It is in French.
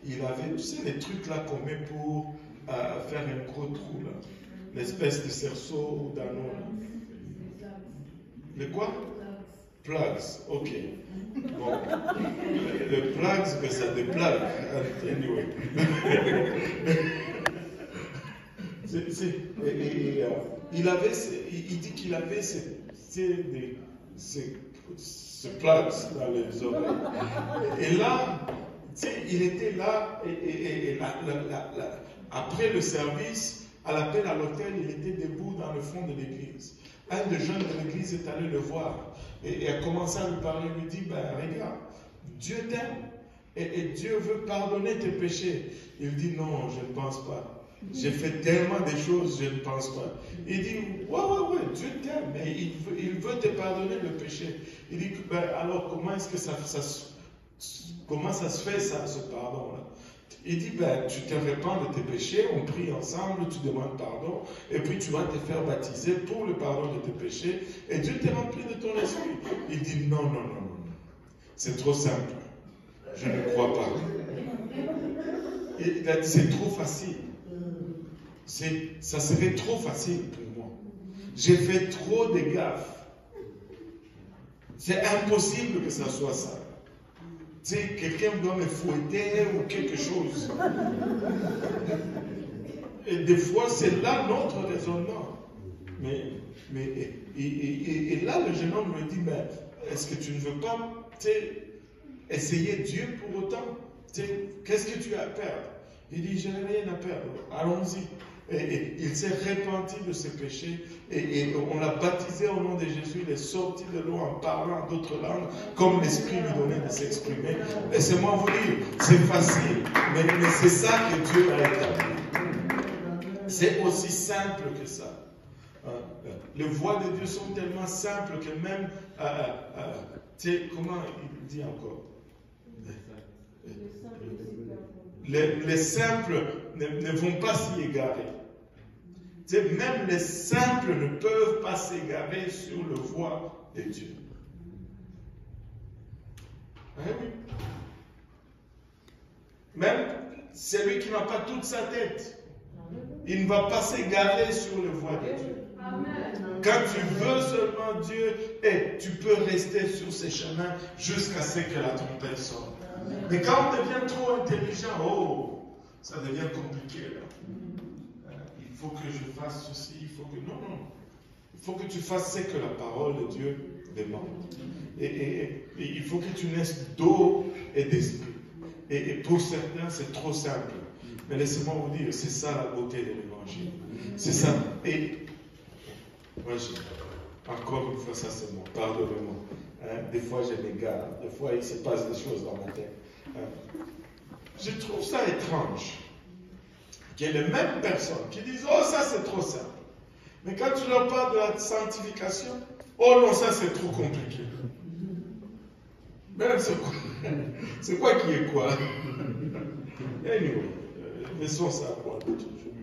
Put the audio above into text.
il avait, tu sais, les trucs là qu'on met pour faire un gros trou là. L'espèce de cerceau ou d'anneau là. Le quoi? Plugs, ok. Bon, le plugs, mais ça déplugue. Anyway. Il dit qu'il avait ce plugs dans les oreilles. Et là, il était là, après le service, à l'appel à l'hôtel, il était debout dans le fond de l'église. Un des jeunes de l'église est allé le voir et a commencé à lui parler. Il lui dit, ben regarde, Dieu t'aime et Dieu veut pardonner tes péchés. Il dit, non, je ne pense pas. J'ai fait tellement de choses, je ne pense pas. Il dit, ouais, Dieu t'aime, mais il veut te pardonner le péché. Il dit, ben, alors comment est-ce que comment ça se fait ça, ce pardon-là? Il dit, ben, tu te répands de tes péchés, on prie ensemble, tu demandes pardon, et puis tu vas te faire baptiser pour le pardon de tes péchés, et Dieu te remplit de ton esprit. Il dit, non, c'est trop simple, je ne crois pas. Il a dit, c'est trop facile. Ça serait trop facile pour moi. J'ai fait trop de gaffes. C'est impossible que ça soit ça. Tu sais, quelqu'un doit me fouetter ou quelque chose. Et des fois, c'est là notre raisonnement. Et là, le jeune homme me dit, mais est-ce que tu ne veux pas essayer Dieu pour autant? Qu'est-ce que tu as à perdre? Il dit, je n'ai rien à perdre. Allons-y. Et il s'est repenti de ses péchés et on l'a baptisé au nom de Jésus. Il est sorti de l'eau en parlant d'autres langues comme l'Esprit lui donnait de s'exprimer. Laissez-moi vous dire, c'est facile, mais c'est ça que Dieu a établi. C'est aussi simple que ça. Les voies de Dieu sont tellement simples que même, comment il dit encore? Les simples ne vont pas s'y égarer. Même les simples ne peuvent pas s'égarer sur le voie de Dieu. Hein, oui. Même celui qui n'a pas toute sa tête, il ne va pas s'égarer sur le voie de Dieu. Quand tu veux seulement Dieu, et tu peux rester sur ces chemins jusqu'à ce que la trompette sonne. Mais quand on devient trop intelligent, ça devient compliqué là. Il faut que je fasse ceci, il faut que... Non. Il faut que tu fasses ce que la parole de Dieu demande. Et il faut que tu naisses d'eau et d'esprit. Et pour certains, c'est trop simple. Mais laissez-moi vous dire, c'est ça la beauté de l'évangile. C'est ça. Et moi, encore une fois, ça c'est moi. Pardonnez-moi. Des fois, je m'égare. Des fois, il se passe des choses dans ma tête. Je trouve ça étrange qu'il y ait les mêmes personnes qui disent, oh, ça c'est trop simple. Mais quand tu leur parles de la sanctification, oh non, ça c'est trop compliqué. Même c'est quoi qui est quoi? Anyway, laissons ça pour un peu toujours.